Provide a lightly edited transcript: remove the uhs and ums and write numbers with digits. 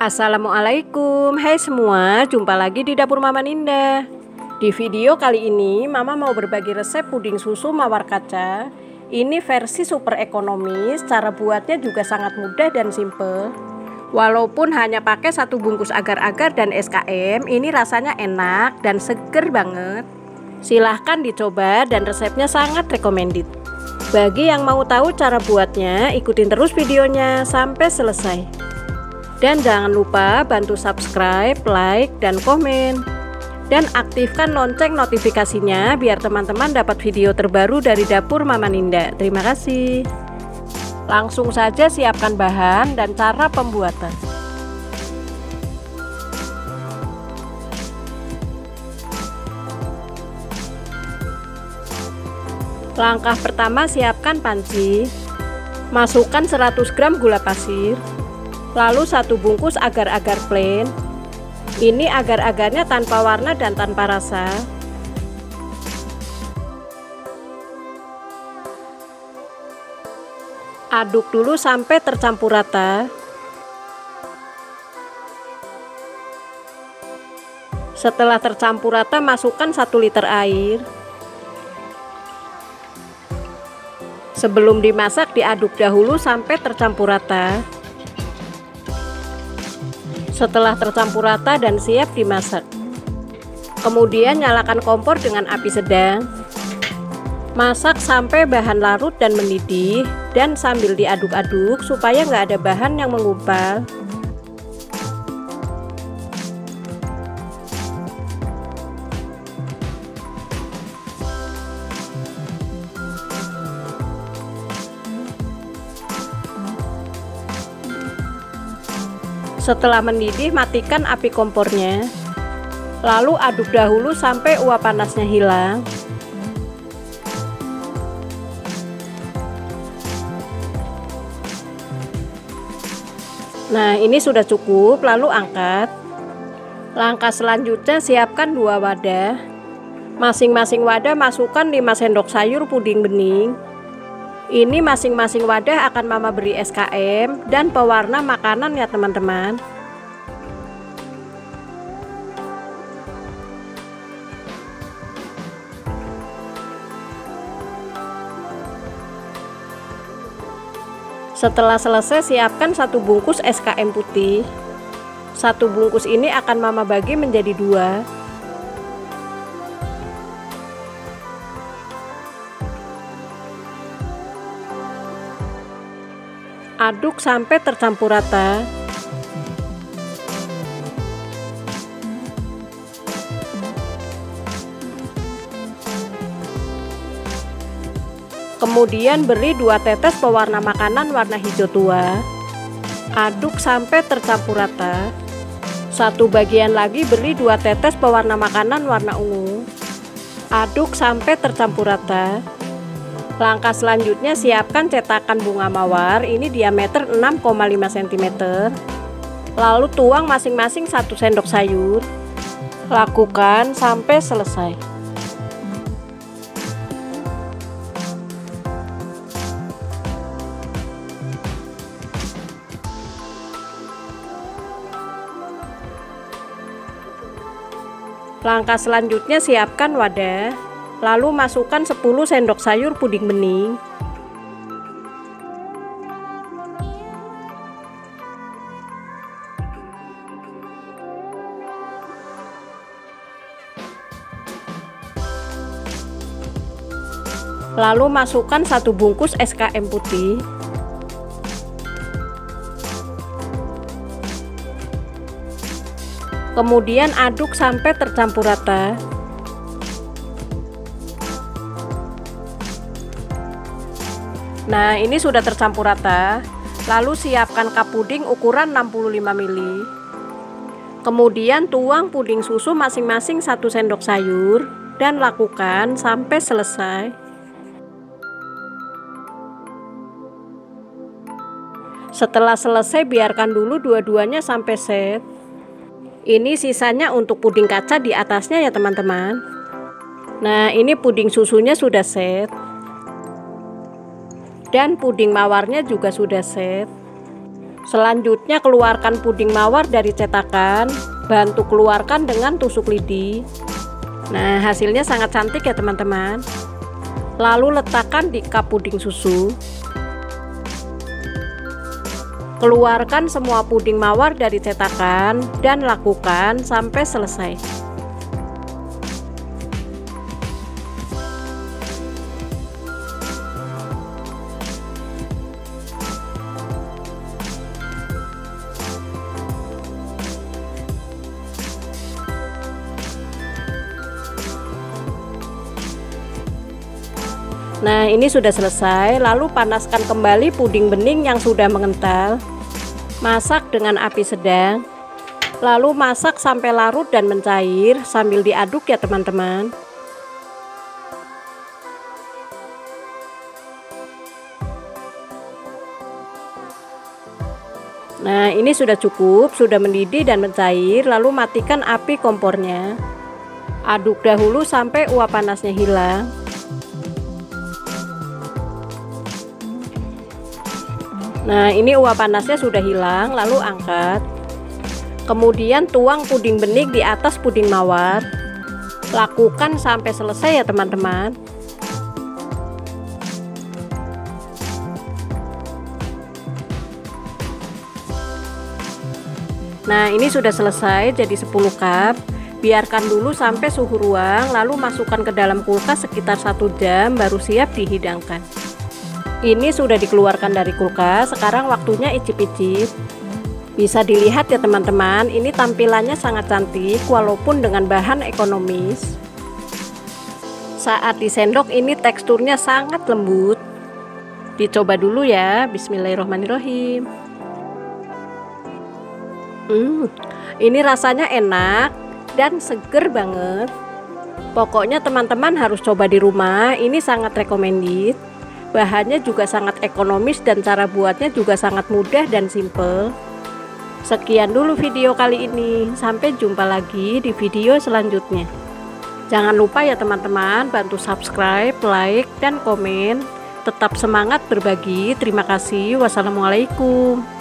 Assalamualaikum, hai semua, jumpa lagi di dapur Mama Ninda. Di video kali ini Mama mau berbagi resep puding susu mawar kaca. Ini versi super ekonomis, cara buatnya juga sangat mudah dan simple. Walaupun hanya pakai satu bungkus agar-agar dan SKM, ini rasanya enak dan seger banget. Silahkan dicoba dan resepnya sangat recommended. Bagi yang mau tahu cara buatnya, ikutin terus videonya sampai selesai. Dan jangan lupa bantu subscribe, like, dan komen. Dan aktifkan lonceng notifikasinya biar teman-teman dapat video terbaru dari dapur Mama Ninda. Terima kasih. Langsung saja siapkan bahan dan cara pembuatan. Langkah pertama, siapkan panci. Masukkan 100 gram gula pasir. Lalu 1 bungkus agar-agar plain. Ini agar-agarnya tanpa warna dan tanpa rasa. Aduk dulu sampai tercampur rata. Setelah tercampur rata, masukkan 1 liter air. Sebelum dimasak, diaduk dahulu sampai tercampur rata. Setelah tercampur rata dan siap dimasak, kemudian nyalakan kompor dengan api sedang. Masak sampai bahan larut dan mendidih, dan sambil diaduk-aduk supaya nggak ada bahan yang menggumpal. Setelah mendidih, matikan api kompornya. Lalu aduk dahulu sampai uap panasnya hilang. Nah, ini sudah cukup, lalu angkat. Langkah selanjutnya, siapkan 2 wadah. Masing-masing wadah masukkan 5 sendok sayur puding bening. Ini masing-masing wadah akan Mama beri SKM dan pewarna makanan ya teman-teman. Setelah selesai, siapkan 1 bungkus SKM putih. 1 bungkus ini akan Mama bagi menjadi 2. Aduk sampai tercampur rata. Kemudian beri 2 tetes pewarna makanan warna hijau tua. Aduk sampai tercampur rata. 1 bagian lagi beri 2 tetes pewarna makanan warna ungu. Aduk sampai tercampur rata. Langkah selanjutnya, siapkan cetakan bunga mawar, ini diameter 6,5 cm. Lalu tuang masing-masing 1 sendok sayur. Lakukan sampai selesai. Langkah selanjutnya, siapkan wadah. Lalu masukkan 10 sendok sayur puding bening. Lalu masukkan 1 bungkus SKM putih. Kemudian aduk sampai tercampur rata. Nah, ini sudah tercampur rata. Lalu siapkan cup puding ukuran 65 ml. Kemudian tuang puding susu masing-masing 1 sendok sayur dan lakukan sampai selesai. Setelah selesai, biarkan dulu dua-duanya sampai set. Ini sisanya untuk puding kaca di atasnya ya teman-teman. Nah, ini puding susunya sudah set. Dan puding mawarnya juga sudah set. Selanjutnya keluarkan puding mawar dari cetakan, bantu keluarkan dengan tusuk lidi. Nah, hasilnya sangat cantik ya teman-teman. Lalu letakkan di cup puding susu. Keluarkan semua puding mawar dari cetakan dan lakukan sampai selesai. Nah, ini sudah selesai. Lalu panaskan kembali puding bening yang sudah mengental. Masak dengan api sedang. Lalu masak sampai larut dan mencair sambil diaduk ya teman-teman. Nah, ini sudah cukup, sudah mendidih dan mencair. Lalu matikan api kompornya. Aduk dahulu sampai uap panasnya hilang. Nah, ini uap panasnya sudah hilang, lalu angkat. Kemudian tuang puding bening di atas puding mawar. Lakukan sampai selesai ya teman-teman. Nah, ini sudah selesai jadi 10 cup. Biarkan dulu sampai suhu ruang, lalu masukkan ke dalam kulkas sekitar 1 jam baru siap dihidangkan. Ini sudah dikeluarkan dari kulkas, sekarang waktunya icip-icip. Bisa dilihat ya teman-teman, ini tampilannya sangat cantik walaupun dengan bahan ekonomis. Saat disendok ini teksturnya sangat lembut. Dicoba dulu ya, bismillahirrohmanirrohim. Ini rasanya enak dan seger banget. Pokoknya teman-teman harus coba di rumah, ini sangat recommended. Bahannya juga sangat ekonomis dan cara buatnya juga sangat mudah dan simple. Sekian dulu video kali ini, sampai jumpa lagi di video selanjutnya. Jangan lupa ya teman-teman, bantu subscribe, like, dan komen. Tetap semangat berbagi. Terima kasih. Wassalamualaikum.